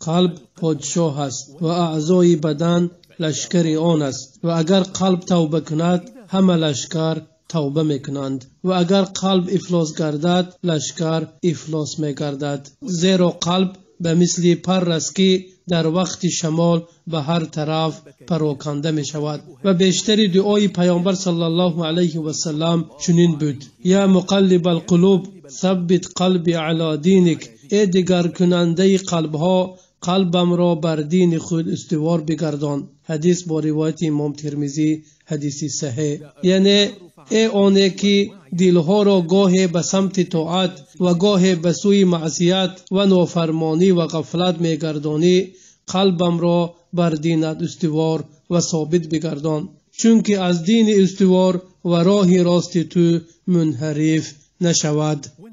قلب پادشاه است و اعضای بدن لشکر آن است و اگر قلب توبه کند همه لشکر توبه میکنند و اگر قلب افلاس گردد لشکر افلاس میگردد. زیرا قلب به مثل پر است که در وقت شمال به هر طرف پراکنده می شود. و بیشتر دعای پیامبر صلی الله علیه و سلم چنین بود: یا مقلب القلوب ثبت قلبی علی دینک. ای دگر کننده قلب ها، قلبم را بر دین خود استوار بگردان. حدیث با روایت امام ترمذی، حدیث صحیح. یعنی ای آنی که دلها را گاهی به سمت طاعت و گاهی به سوی معصیت و نافرمانی و غفلت میگردانی، قلبم را بر دینت استوار و ثابت بگردان، چون که از دین استوار و راه راست تو منحرف نشود.